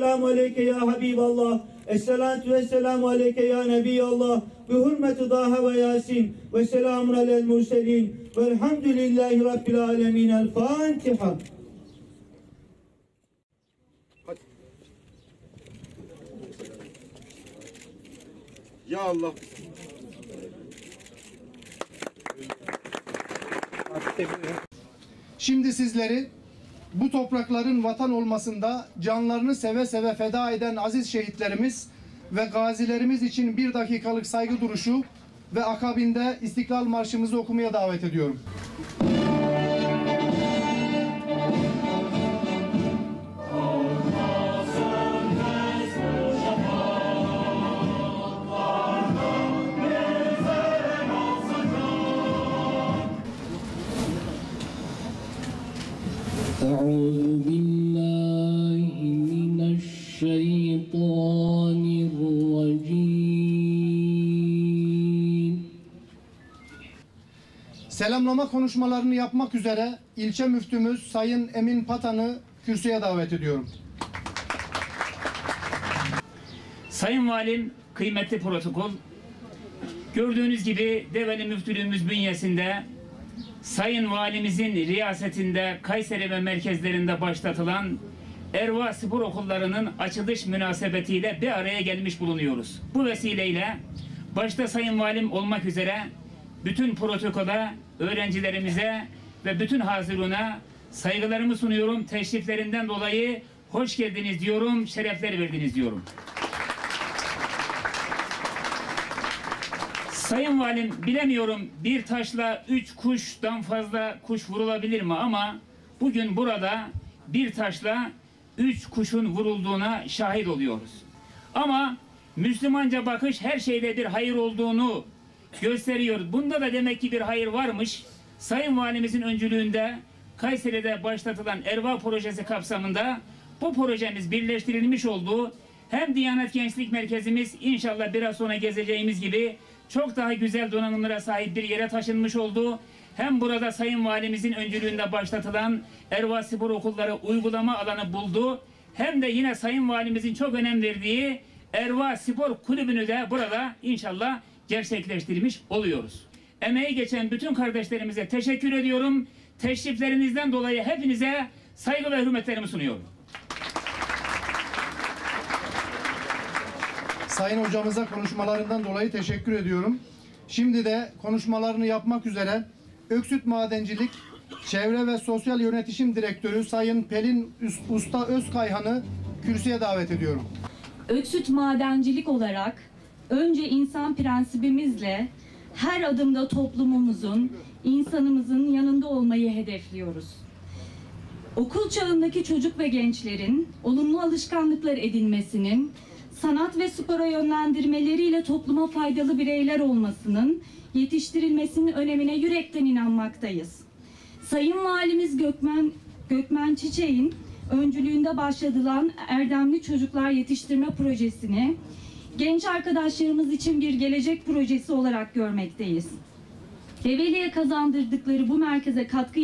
Esselamu aleyke ya Habiballah. Esselatu vesselamu aleyke ya Nebiyallah. Bi hurmeti Daha ve Yasin. Ve selamun alel murselin. Velhamdülillahi Rabbil alemin. El Fatiha. Ya Allah. Şimdi sizleri bu toprakların vatan olmasında canlarını seve seve feda eden aziz şehitlerimiz ve gazilerimiz için 1 dakikalık saygı duruşu ve akabinde İstiklal Marşımızı okumaya davet ediyorum. أعوذ بالله من الشيطان الرجيم. Selamlama konuşmalarını yapmak üzere ilçe müftümüz Sayın Emin Patan'ı kürsüye davet ediyorum. Sayın Valim, kıymetli protokol, gördüğünüz gibi Develi Müftülüğümüz bünyesinde Sayın Valimizin riyasetinde Kayseri ve merkezlerinde başlatılan Erva Spor Okulları'nın açılış münasebetiyle bir araya gelmiş bulunuyoruz. Bu vesileyle başta Sayın Valim olmak üzere bütün protokola, öğrencilerimize ve bütün hazıruna saygılarımı sunuyorum. Teşriflerinden dolayı hoş geldiniz diyorum, şerefler verdiniz diyorum. Sayın Valim, bilemiyorum bir taşla 3 kuştan fazla kuş vurulabilir mi, ama bugün burada bir taşla 3 kuşun vurulduğuna şahit oluyoruz. Ama Müslümanca bakış her şeyde bir hayır olduğunu gösteriyor. Bunda da demek ki bir hayır varmış. Sayın Valimizin öncülüğünde Kayseri'de başlatılan Erva projesi kapsamında bu projemiz birleştirilmiş olduğu, hem Diyanet Gençlik Merkezimiz inşallah biraz sonra gezeceğimiz gibi çok daha güzel donanımlara sahip bir yere taşınmış oldu. Hem burada Sayın Valimizin öncülüğünde başlatılan Erva Spor Okulları uygulama alanı buldu. Hem de yine Sayın Valimizin çok önem verdiği Erva Spor Kulübü'nü de burada inşallah gerçekleştirmiş oluyoruz. Emeği geçen bütün kardeşlerimize teşekkür ediyorum. Teşriflerinizden dolayı hepinize saygı ve hürmetlerimi sunuyorum. Sayın hocamıza konuşmalarından dolayı teşekkür ediyorum. Şimdi de konuşmalarını yapmak üzere Öksüt Madencilik Çevre ve Sosyal Yönetişim Direktörü Sayın Pelin Usta Özkayhan'ı kürsüye davet ediyorum. Öksüt Madencilik olarak önce insan prensibimizle her adımda toplumumuzun, insanımızın yanında olmayı hedefliyoruz. Okul çağındaki çocuk ve gençlerin olumlu alışkanlıklar edinmesinin, sanat ve spora yönlendirmeleriyle topluma faydalı bireyler olmasının yetiştirilmesinin önemine yürekten inanmaktayız. Sayın Valimiz Gökmen Çiçek'in öncülüğünde başlatılan Erdemli Çocuklar Yetiştirme Projesi'ni genç arkadaşlarımız için bir gelecek projesi olarak görmekteyiz. Develi'ye kazandırdıkları bu merkeze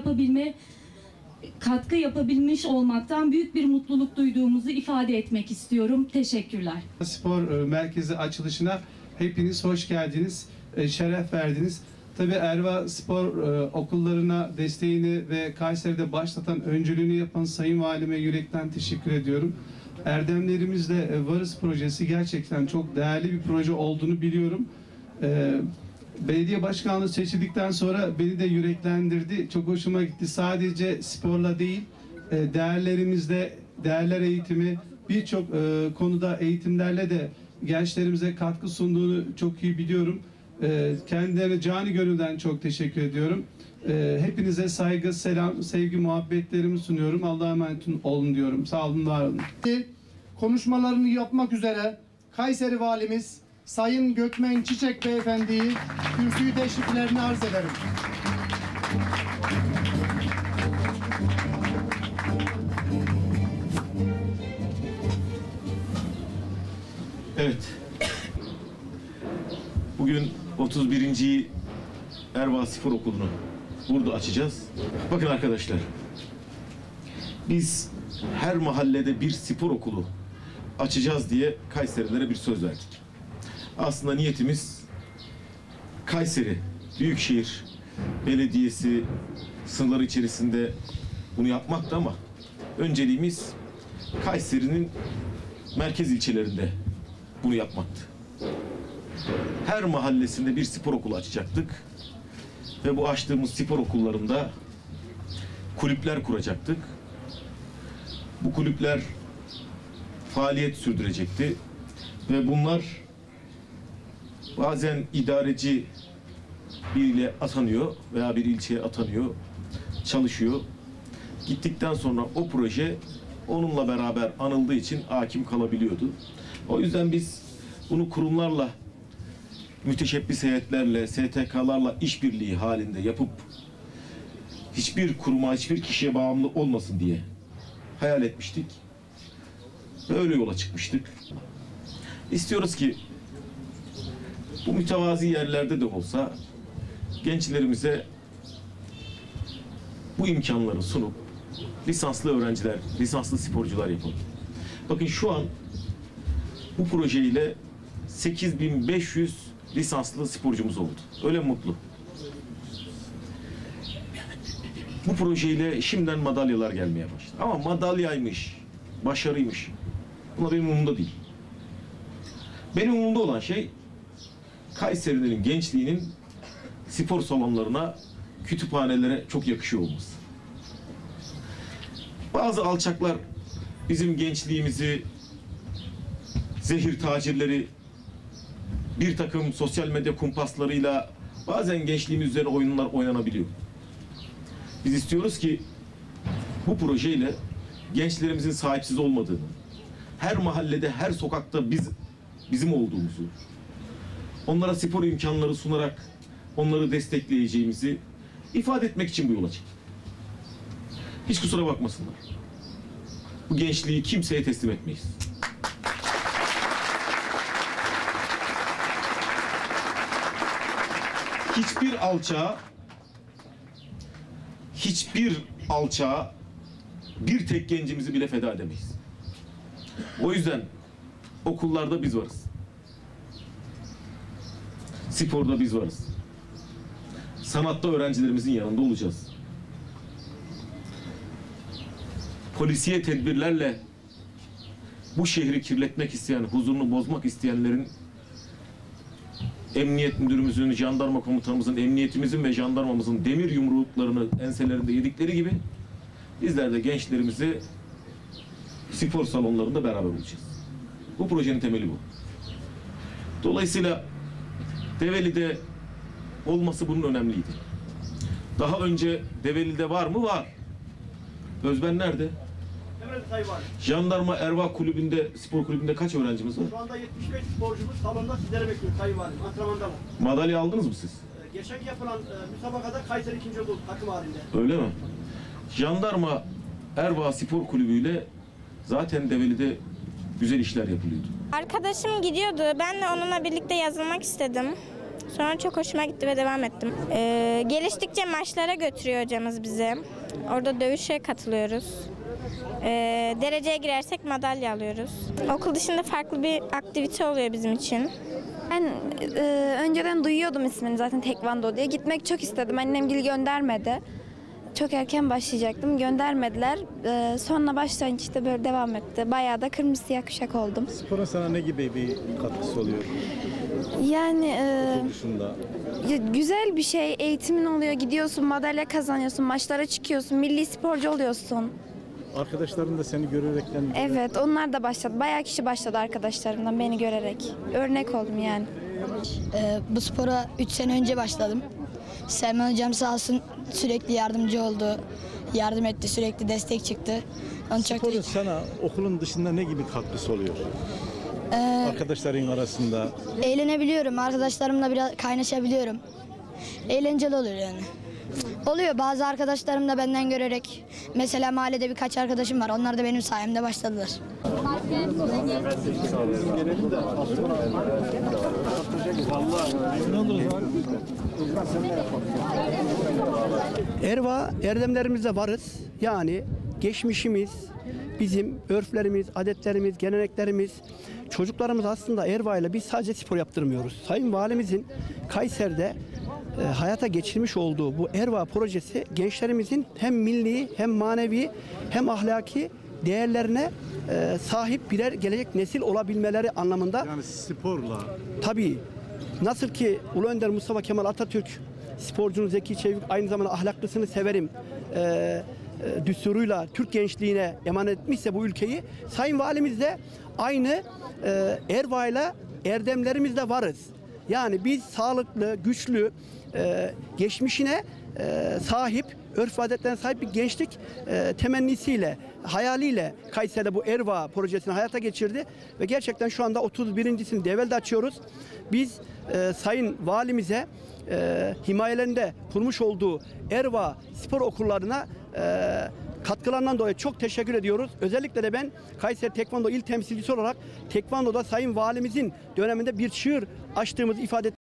katkı yapabilmiş olmaktan büyük bir mutluluk duyduğumuzu ifade etmek istiyorum. Teşekkürler. Spor merkezi açılışına hepiniz hoş geldiniz, şeref verdiniz. Tabii Erva Spor okullarına desteğini ve Kayseri'de başlatan öncülüğünü yapan Sayın Valime yürekten teşekkür ediyorum. Erdemlerimizle Varız projesi gerçekten çok değerli bir proje olduğunu biliyorum. Belediye başkanlığı seçildikten sonra beni de yüreklendirdi. Çok hoşuma gitti. Sadece sporla değil, değerlerimizde, değerler eğitimi, birçok konuda eğitimlerle de gençlerimize katkı sunduğunu çok iyi biliyorum. Kendilerine canı gönülden çok teşekkür ediyorum. Hepinize saygı, selam, sevgi, muhabbetlerimi sunuyorum. Allah'a emanet olun diyorum. Sağ olun, var olun. Konuşmalarını yapmak üzere Kayseri Valimiz Sayın Gökmen Çiçek Beyefendi'yi kürsüyü teşriflerini arz ederim. Evet. Bugün 31. Erva Spor Okulu'nu burada açacağız. Bakın arkadaşlar, biz her mahallede bir spor okulu açacağız diye Kayserililere bir söz verdik. Aslında niyetimiz Kayseri Büyükşehir Belediyesi sınırları içerisinde bunu yapmaktı ama önceliğimiz Kayseri'nin merkez ilçelerinde bunu yapmaktı. Her mahallesinde bir spor okulu açacaktık ve bu açtığımız spor okullarında kulüpler kuracaktık. Bu kulüpler faaliyet sürdürecekti ve bunlar bazen idareci biriyle atanıyor veya bir ilçeye atanıyor, çalışıyor. Gittikten sonra o proje onunla beraber anıldığı için hakim kalabiliyordu. O yüzden biz bunu kurumlarla, müteşebbis heyetlerle, STK'larla işbirliği halinde yapıp hiçbir kuruma, hiçbir kişiye bağımlı olmasın diye hayal etmiştik. Ve öyle yola çıkmıştık. İstiyoruz ki bu mütevazi yerlerde de olsa gençlerimize bu imkanları sunup lisanslı öğrenciler, lisanslı sporcular yapalım. Bakın şu an bu projeyle 8500 lisanslı sporcumuz oldu. Öyle mutlu. Bu projeyle şimdiden madalyalar gelmeye başladı. Ama madalyaymış, başarıymış. Bunlar benim umurumda değil. Benim umurumda olan şey Kayseri'nin gençliğinin spor salonlarına, kütüphanelere çok yakışıyor olması. Bazı alçaklar bizim gençliğimizi, zehir tacirleri, bir takım sosyal medya kumpaslarıyla bazen gençliğimiz üzerine oyunlar oynanabiliyor. Biz istiyoruz ki bu projeyle gençlerimizin sahipsiz olmadığını, her mahallede, her sokakta bizim olduğumuzu, onlara spor imkanları sunarak onları destekleyeceğimizi ifade etmek için bu yola çıktık. Hiç kusura bakmasınlar. Bu gençliği kimseye teslim etmeyiz. Hiçbir alçağa bir tek gencimizi bile feda edemeyiz. O yüzden okullarda biz varız. Sporda biz varız. Sanatta öğrencilerimizin yanında olacağız. Polisiye tedbirlerle bu şehri kirletmek isteyen, huzurunu bozmak isteyenlerin emniyet müdürümüzün, jandarma komutanımızın, emniyetimizin ve jandarmamızın demir yumruklarını enselerinde yedikleri gibi bizler de gençlerimizi spor salonlarında beraber olacağız. Bu projenin temeli bu. Dolayısıyla Develi'de olması bunun önemliydi. Daha önce Develi'de var mı? Var. Özben nerede? Jandarma Erva Kulübü'nde, spor kulübünde kaç öğrencimiz var? Şu anda 75 sporcumuz salonda sizleri bekliyor Sayın Valim. Antrenmandalar. Madalya aldınız mı siz? Geçen yapılan müsabakada Kayseri ikinci oldu takım halinde. Öyle mi? Jandarma Erva Spor Kulübü ile zaten Develi'de güzel işler yapılıyordu. Arkadaşım gidiyordu. Ben de onunla birlikte yazılmak istedim. Sonra çok hoşuma gitti ve devam ettim. Geliştikçe maçlara götürüyor hocamız bizi. Orada dövüşe katılıyoruz. Dereceye girersek madalya alıyoruz. Okul dışında farklı bir aktivite oluyor bizim için. Ben önceden duyuyordum ismini zaten tekvando diye. Gitmek çok istedim. Annem göndermedi. Çok erken başlayacaktım. Göndermediler. Sonra başlayınca işte böyle devam etti. Bayağı da kırmızı siyah kuşak oldum. Sporun sana ne gibi bir katkısı oluyor? Yani Okul dışında. güzel bir şey. Eğitimin oluyor. Gidiyorsun, madalya kazanıyorsun, maçlara çıkıyorsun, milli sporcu oluyorsun. Arkadaşların da seni görerekten... Evet, onlar da başladı. Bayağı kişi başladı arkadaşlarımdan beni görerek. Örnek oldum yani. Bu spora 3 sene önce başladım. Selman hocam sağ olsun sürekli yardımcı oldu. Yardım etti, sürekli destek çıktı. Sporun sana okulun dışında ne gibi katkısı oluyor? Arkadaşların arasında. Eğlenebiliyorum, arkadaşlarımla biraz kaynaşabiliyorum. Eğlenceli oluyor yani. Oluyor, bazı arkadaşlarım da benden görerek. Mesela mahallede birkaç arkadaşım var, onlar da benim sayemde başladılar. Erva erdemlerimizde varız. Yani geçmişimiz, bizim örflerimiz, adetlerimiz, geleneklerimiz, çocuklarımız aslında Erva ile biz sadece spor yaptırmıyoruz. Sayın Valimizin Kayseri'de hayata geçirmiş olduğu bu Erva projesi gençlerimizin hem milli hem manevi hem ahlaki değerlerine sahip birer gelecek nesil olabilmeleri anlamında. Yani sporla. Tabii nasıl ki Ulu Önder Mustafa Kemal Atatürk sporcunun zeki, çevik, aynı zamanda ahlaklısını severim düsturuyla Türk gençliğine emanet etmişse bu ülkeyi, Sayın Valimiz de aynı Erva'yla erdemlerimizle varız. Yani biz sağlıklı, güçlü, geçmişine sahip, örf ve adetlerine sahip bir gençlik temennisiyle, hayaliyle Kayseri'de bu Erva projesini hayata geçirdi ve gerçekten şu anda 31.sini Develi'de açıyoruz. Biz Sayın Valimize himayelerinde kurmuş olduğu Erva spor okullarına katkılarından dolayı çok teşekkür ediyoruz. Özellikle de ben Kayseri Tekvando İl Temsilcisi olarak Tekvando'da Sayın Valimizin döneminde bir çığır açtığımızı ifade